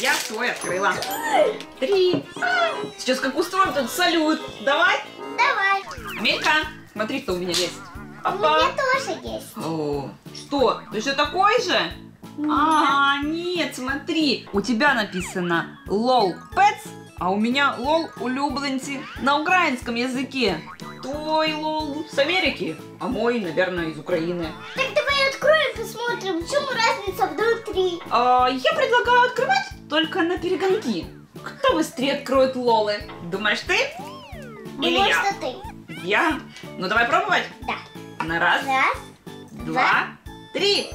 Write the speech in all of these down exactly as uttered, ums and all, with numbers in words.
Я свой открыла. Три. Сейчас как устроим тут салют. Давай. Давай. Амелька, смотри, что у меня есть. У меня тоже есть. О, что? Ты что, такой же? Нет. А, нет, смотри. У тебя написано лол Pets, а у меня лол улюбленці на украинском языке. Твой лол с Америки, а мой, наверное, из Украины. Так давай откроем, посмотрим, в чем разница внутри. А, я предлагаю открывать только на перегонки. Кто быстрее откроет лолы? Думаешь, ты? Или Думаю, я? что ты. Я? Ну давай пробовать. Да. На раз, Раз. два, три.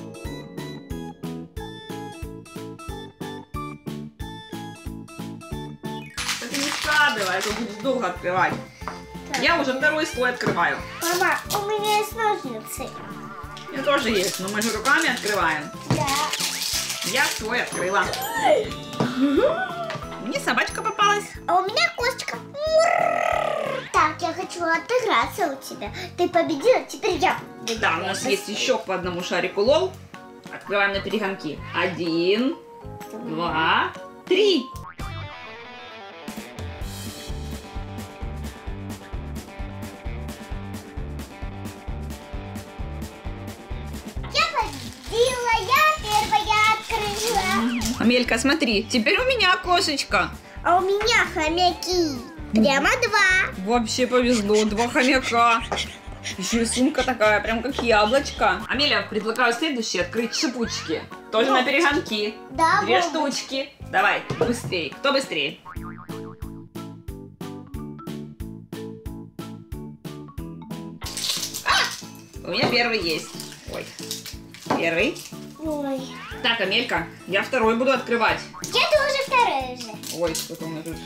Так не складывай, а то будешь долго открывать. Так. Я уже второй слой открываю. Мама, у меня есть ножницы. У меня тоже есть, но мы же руками открываем. Да. Я свой открыла. Мне собачка попалась. А у меня кошечка. Так, я хочу отыграться у тебя. Ты победила, теперь я. Да, у нас есть еще по одному шарику лол. Открываем на перегонки. Один, два, три. Я победила, я первая открыла. Амелька, смотри, теперь у меня кошечка. А у меня хомяки. Прямо два. Вообще повезло, два хомяка. Еще и сумка такая, прям как яблочко. Амелия, предлагаю следующее открыть шипучки. Тоже Да. на перегонки. Да, Две Боба. штучки. Давай, быстрее. Кто быстрее? А! У меня первый есть. Ой. Первый. Ой. Так, Амелька, я второй буду открывать. Я тоже вторая же. Ой, что-то у меня тут.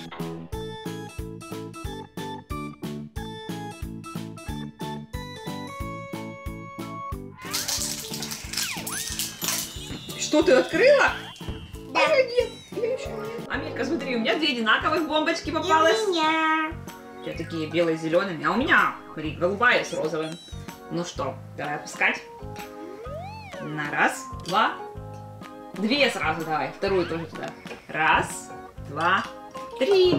Что, ты открыла? Да. А, нет, я еще нет. Амелька, смотри, у меня две одинаковых бомбочки И попалось. у меня. У тебя такие белые с зелеными, а у меня, смотри, голубая с розовым. Ну что, давай опускать. На раз, два, две сразу давай, вторую тоже туда. Раз, два, три.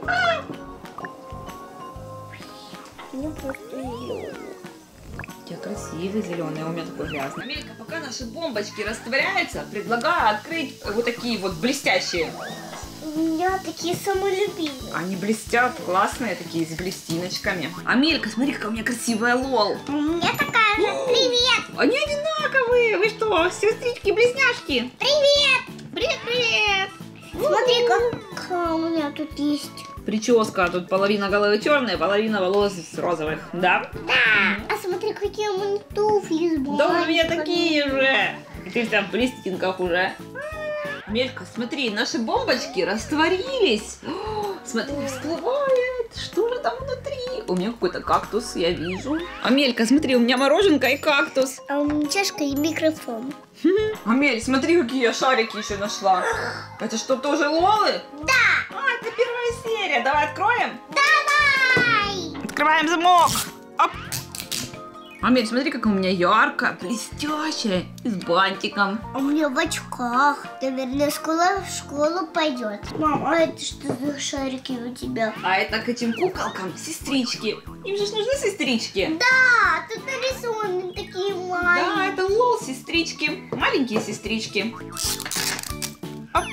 У меня просто зеленый. У тебя красивый зеленый, а у меня такой грязный. Амелька, пока наши бомбочки растворяются, предлагаю открыть вот такие вот блестящие. У меня такие самые любимые. Они блестят, классные такие, с блестиночками. Амелька, смотри, какая у меня красивая лол. У меня такая же. Привет. Они одинаковые. Вы что, сестрички-близняшки? Привет. Привет, привет. Смотри, как у меня тут есть. Прическа, тут половина головы черная, половина волос розовых, да? Да. А смотри, какие у меня туфли с Да у меня бантиками. такие же. И ты вся в блестинках уже. Амелька, смотри, наши бомбочки растворились. О, смотри, всплывает. Что же там внутри? У меня какой-то кактус, я вижу. Амелька, смотри, у меня мороженка и кактус. А у меня чашка и микрофон. Амель, смотри, какие я шарики еще нашла. Это что, тоже лолы? Да. А, это первая серия. Давай откроем. Давай. Открываем замок. Оп. Амель, смотри, как у меня ярко, блестящая и с бантиком. А у меня в очках. Наверное, школа в школу пойдет. Мама, а это что за шарики у тебя? А это к этим куколкам сестрички. Им же ж нужны сестрички. Да, тут нарисованы такие Да, маленькие. это лол сестрички. Маленькие сестрички. Оп.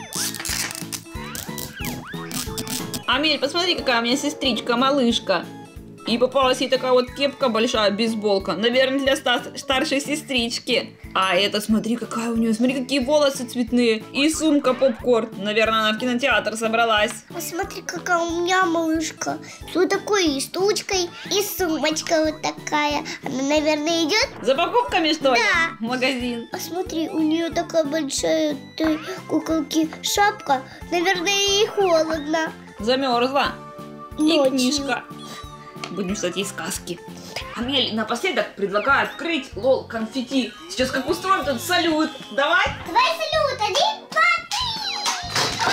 Амель, посмотри, какая у меня сестричка, малышка. И попалась ей такая вот кепка большая, бейсболка. Наверное, для ста- старшей сестрички. А это, смотри, какая у нее. Смотри, какие волосы цветные. И сумка попкорн. Наверное, она в кинотеатр собралась. А смотри, какая у меня малышка. Тут такой и штучкой, и сумочка вот такая. Она, наверное, идет. За покупками, что ли? Да. В магазин. А смотри, у нее такая большая той куколки шапка. Наверное, ей холодно. Замерзла. И Ночью. книжка. Будем читать ей сказки. Амель, напоследок предлагаю открыть лол конфетти. Сейчас как устроим тут салют. Давай. Давай салют. Один, два,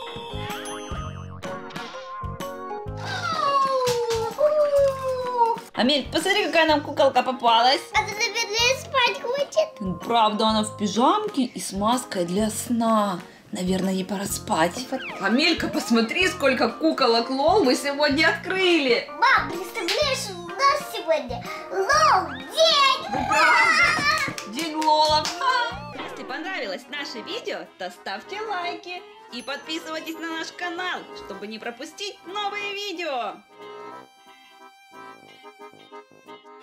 три. Амель, посмотри, какая нам куколка попалась. А ты, наверное, спать хочет. Правда, она в пижамке и с маской для сна. Наверное, ей пора спать. Амелька, посмотри, сколько куколок Лол мы сегодня открыли. Мам, представляешь, у нас сегодня Лол день! День Лола. Если понравилось наше видео, то ставьте лайки и подписывайтесь на наш канал, чтобы не пропустить новые видео.